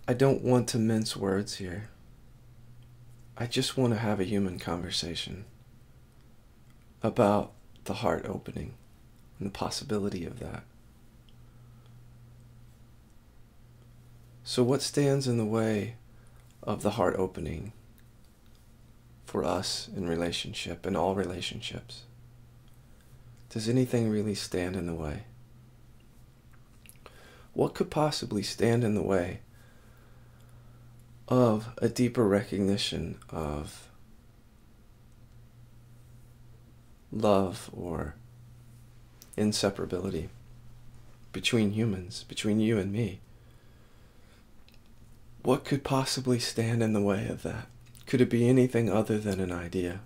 I don't want to mince words here. I just want to have a human conversation about the heart opening and the possibility of that. So what stands in the way of the heart opening for us in relationship, in all relationships? Does anything really stand in the way? What could possibly stand in the way of a deeper recognition of love or inseparability between humans, between you and me? What could possibly stand in the way of that? Could it be anything other than an idea?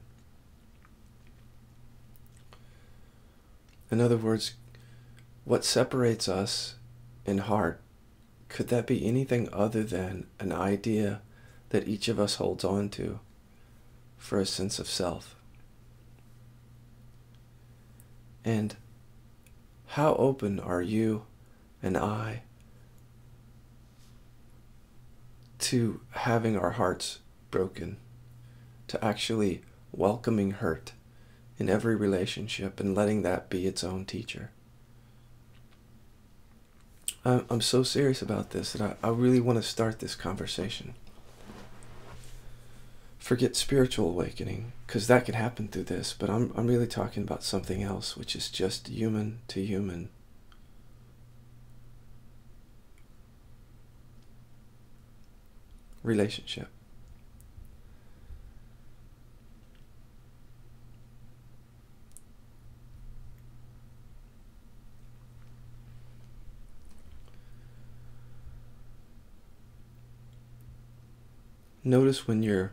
In other words, what separates us in heart, could that be anything other than an idea that each of us holds on to for a sense of self? And how open are you and I to having our hearts broken, to actually welcoming hurt in every relationship and letting that be its own teacher? I'm so serious about this that I really want to start this conversation. Forget spiritual awakening, because that can happen through this, but I'm really talking about something else, which is just human to human. Relationship. Notice when you're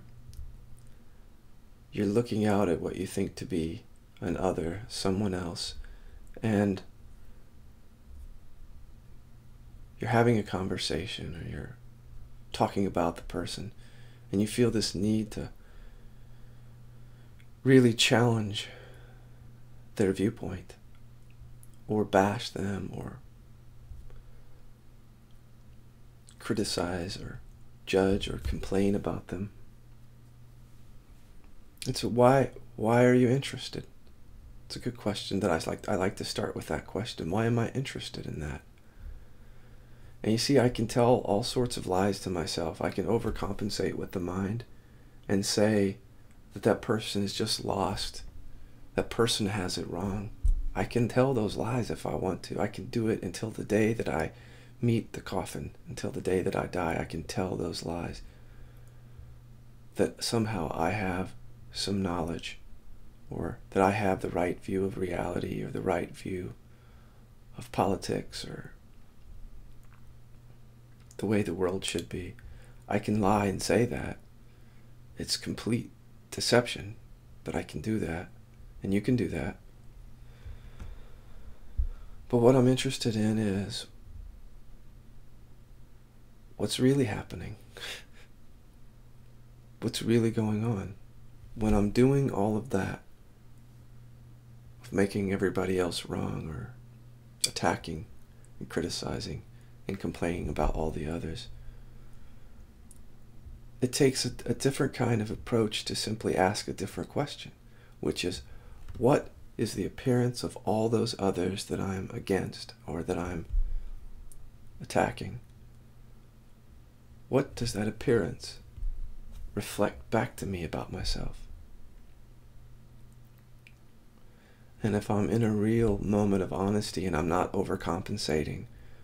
looking out at what you think to be an other, someone else, and you're having a conversation or you're talking about the person, and you feel this need to really challenge their viewpoint or bash them or criticize or judge or complain about them. And so why are you interested? It's a good question that I like to start with that question. Why am I interested in that? And you see, I can tell all sorts of lies to myself. I can overcompensate with the mind and say that that person is just lost. That person has it wrong. I can tell those lies if I want to. I can do it until the day that I meet the coffin, until the day that I die. I can tell those lies. That somehow I have some knowledge, or that I have the right view of reality, or the right view of politics, or the way the world should be. I can lie and say that. It's complete deception, but I can do that, and you can do that. But what I'm interested in is what's really happening. What's really going on? When I'm doing all of that, of making everybody else wrong, or attacking and criticizing and complaining about all the others, it takes a different kind of approach to simply ask a different question, which is, what is the appearance of all those others that I'm against or that I'm attacking? What does that appearance reflect back to me about myself? And if I'm in a real moment of honesty and I'm not overcompensating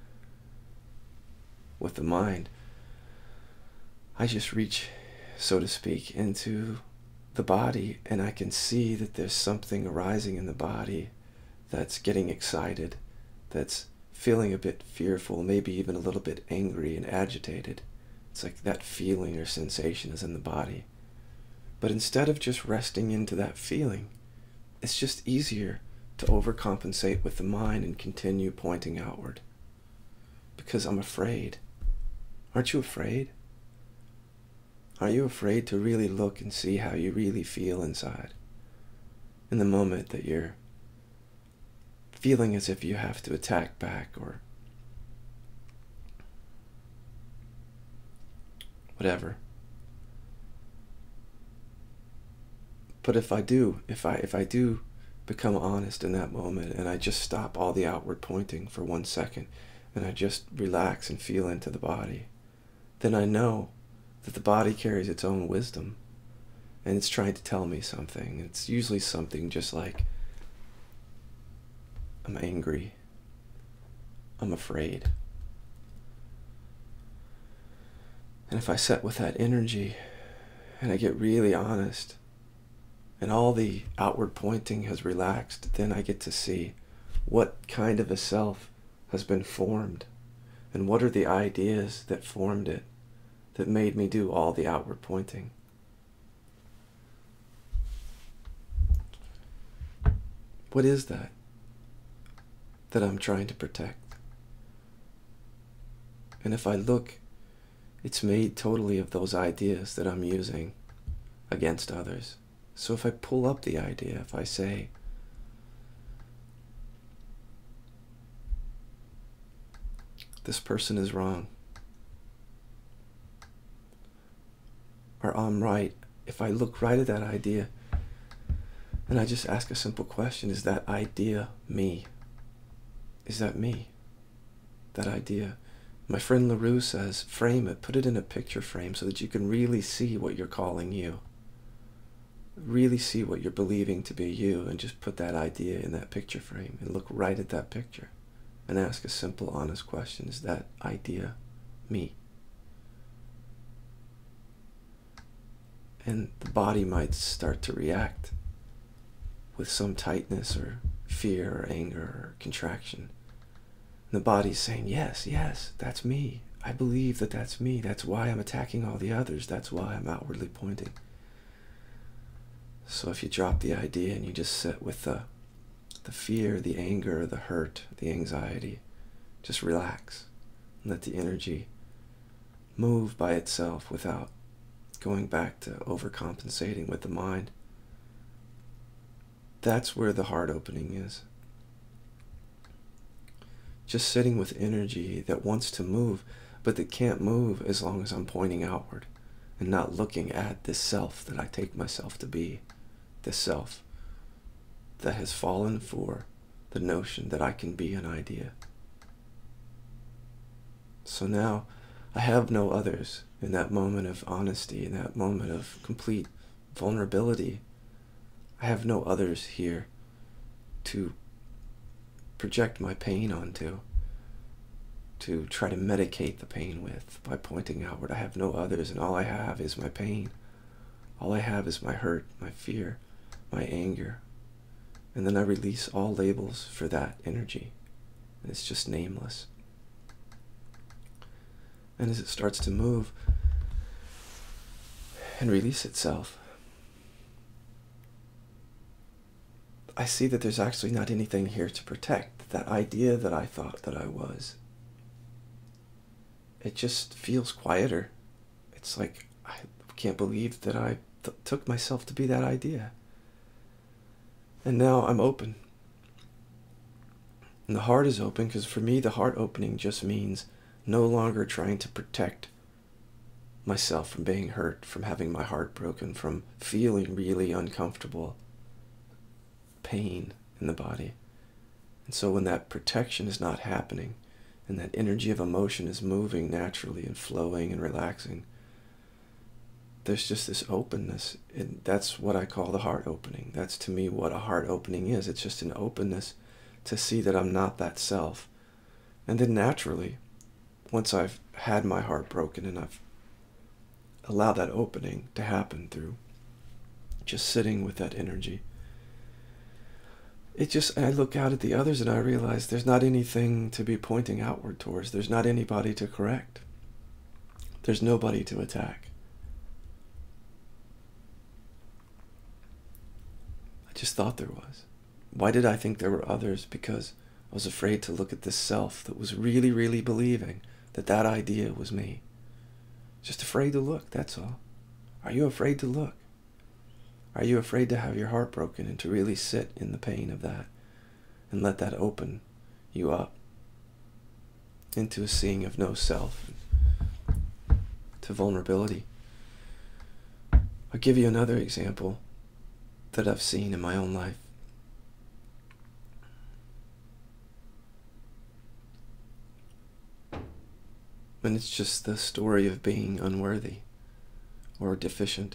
with the mind, I just reach, so to speak, into the body, and I can see that there's something arising in the body that's getting excited, that's feeling a bit fearful, maybe even a little bit angry and agitated. It's like that feeling or sensation is in the body. But instead of just resting into that feeling, it's just easier to overcompensate with the mind and continue pointing outward. Because I'm afraid. Aren't you afraid? Are you afraid to really look and see how you really feel inside? In the moment that you're feeling as if you have to attack back or whatever. But if I do become honest in that moment, and I just stop all the outward pointing for 1 second, and I just relax and feel into the body, then I know that the body carries its own wisdom, and it's trying to tell me something. It's usually something just like, I'm angry, I'm afraid. And if I sit with that energy, and I get really honest, and all the outward pointing has relaxed, then I get to see what kind of a self has been formed, and what are the ideas that formed it, that made me do all the outward pointing. What is that I'm trying to protect? And if I look, it's made totally of those ideas that I'm using against others. So if I pull up the idea, if I say, this person is wrong, or I'm right, if I look right at that idea and I just ask a simple question, is that idea me? Is that me? That idea? My friend LaRue says, frame it, put it in a picture frame so that you can really see what you're calling you. Really see what you're believing to be you, and just put that idea in that picture frame and look right at that picture and ask a simple, honest question. Is that idea me? And the body might start to react with some tightness or fear or anger or contraction. And the body's saying, yes, yes, that's me. I believe that that's me. That's why I'm attacking all the others. That's why I'm outwardly pointing. So if you drop the idea and you just sit with the fear, the anger, the hurt, the anxiety, just relax and let the energy move by itself without going back to overcompensating with the mind. That's where the heart opening is. Just sitting with energy that wants to move, but that can't move as long as I'm pointing outward and not looking at this self that I take myself to be. This self that has fallen for the notion that I can be an idea. So now I have no others in that moment of honesty, in that moment of complete vulnerability. I have no others here to project my pain onto, to try to medicate the pain with by pointing outward. I have no others, and all I have is my pain. All I have is my hurt, my fear, my anger. And then I release all labels for that energy. And it's just nameless. And as it starts to move and release itself, I see that there's actually not anything here to protect. That idea that I thought that I was, it just feels quieter. It's like, I can't believe that I took myself to be that idea. And now I'm open. And the heart is open, because for me the heart opening just means no longer trying to protect myself from being hurt, from having my heart broken, from feeling really uncomfortable pain in the body. And so when that protection is not happening, and that energy of emotion is moving naturally and flowing and relaxing, there's just this openness. And that's what I call the heart opening. That's to me what a heart opening is. It's just an openness to see that I'm not that self. And then naturally, once I've had my heart broken and I've allowed that opening to happen through just sitting with that energy, I look out at the others and I realize there's not anything to be pointing outward towards. There's not anybody to correct. There's nobody to attack. I just thought there was. Why did I think there were others? Because I was afraid to look at this self that was really, really believing that that idea was me. Just afraid to look, that's all. Are you afraid to look? Are you afraid to have your heart broken and to really sit in the pain of that and let that open you up into a seeing of no self, to to vulnerability. I'll give you another example that I've seen in my own life. And it's just the story of being unworthy or deficient.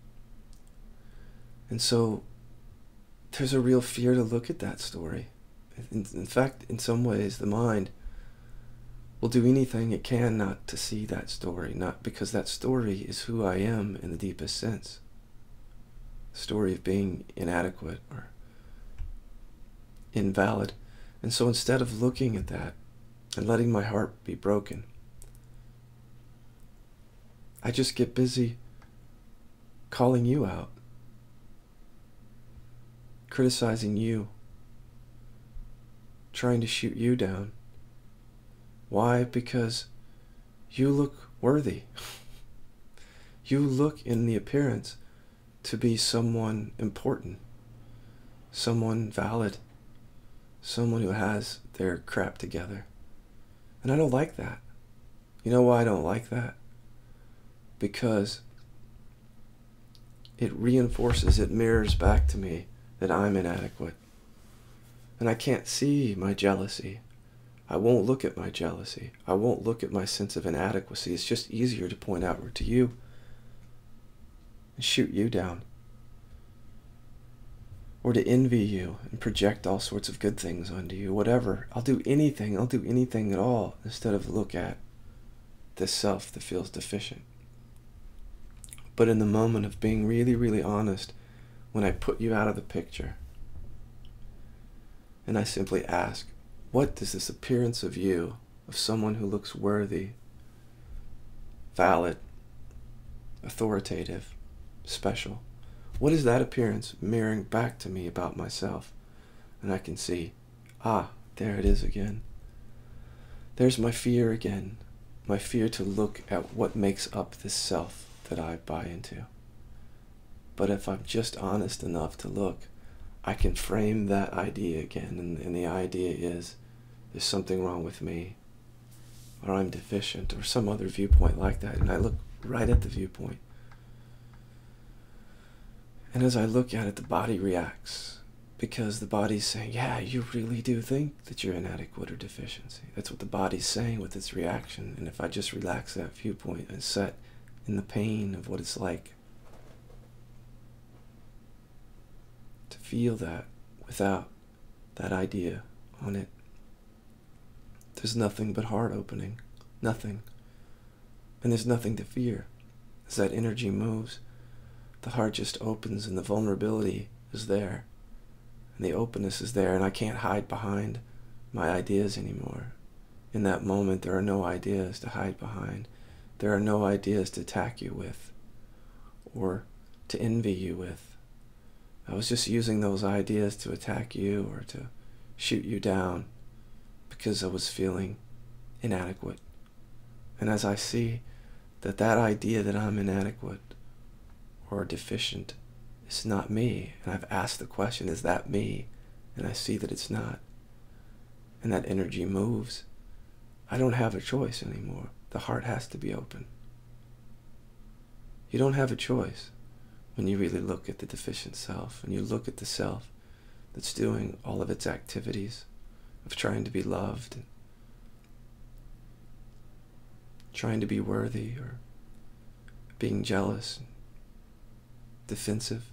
And so there's a real fear to look at that story. In fact, in some ways, the mind will do anything it can not to see that story, not because that story is who I am in the deepest sense. The story of being inadequate or invalid. And so instead of looking at that and letting my heart be broken, I just get busy calling you out, criticizing you, trying to shoot you down. Why? Because you look worthy. You look in the appearance to be someone important, someone valid, someone who has their crap together. And I don't like that. You know why I don't like that? Because it reinforces, it mirrors back to me that I'm inadequate. And I can't see my jealousy. I won't look at my jealousy. I won't look at my sense of inadequacy. It's just easier to point outward to you and shoot you down. Or to envy you and project all sorts of good things onto you. Whatever. I'll do anything at all instead of look at this self that feels deficient. But in the moment of being really, really honest, when I put you out of the picture, and I simply ask, what does this appearance of you, of someone who looks worthy, valid, authoritative, special, what is that appearance mirroring back to me about myself? And I can see, there it is again. There's my fear again, my fear to look at what makes up this self that I buy into. But if I'm just honest enough to look, I can frame that idea again, and the idea is there's something wrong with me, or I'm deficient, or some other viewpoint like that, and I look right at the viewpoint. And as I look at it, the body reacts, because the body's saying, yeah, you really do think that you're inadequate or deficiency. That's what the body's saying with its reaction. And if I just relax that viewpoint and set in the pain of what it's like to feel that without that idea on it, there's nothing but heart opening. Nothing. And there's nothing to fear. As that energy moves, the heart just opens and the vulnerability is there. And the openness is there, and I can't hide behind my ideas anymore. In that moment, there are no ideas to hide behind. There are no ideas to attack you with or to envy you with. I was just using those ideas to attack you or to shoot you down because I was feeling inadequate. And as I see that that idea that I'm inadequate or deficient is not me, and I've asked the question, is that me? And I see that it's not, and that energy moves, I don't have a choice anymore. The heart has to be open. You don't have a choice when you really look at the deficient self, and you look at the self that's doing all of its activities of trying to be loved, and trying to be worthy, or being jealous, and defensive.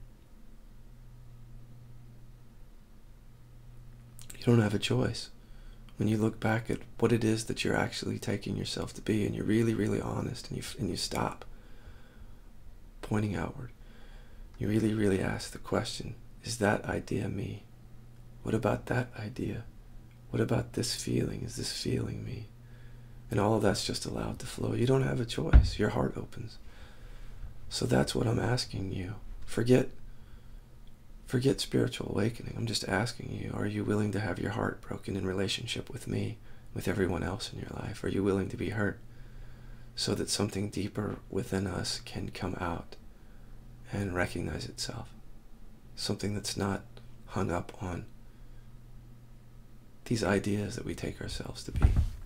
You don't have a choice when you look back at what it is that you're actually taking yourself to be, and you're really, really honest, and you stop pointing outward. You really, really ask the question, is that idea me? What about that idea? What about this feeling? Is this feeling me? And all of that's just allowed to flow. You don't have a choice. Your heart opens. So that's what I'm asking you. Forget spiritual awakening. I'm just asking you, are you willing to have your heart broken in relationship with me, with everyone else in your life? Are you willing to be hurt so that something deeper within us can come out and recognize itself? Something that's not hung up on these ideas that we take ourselves to be.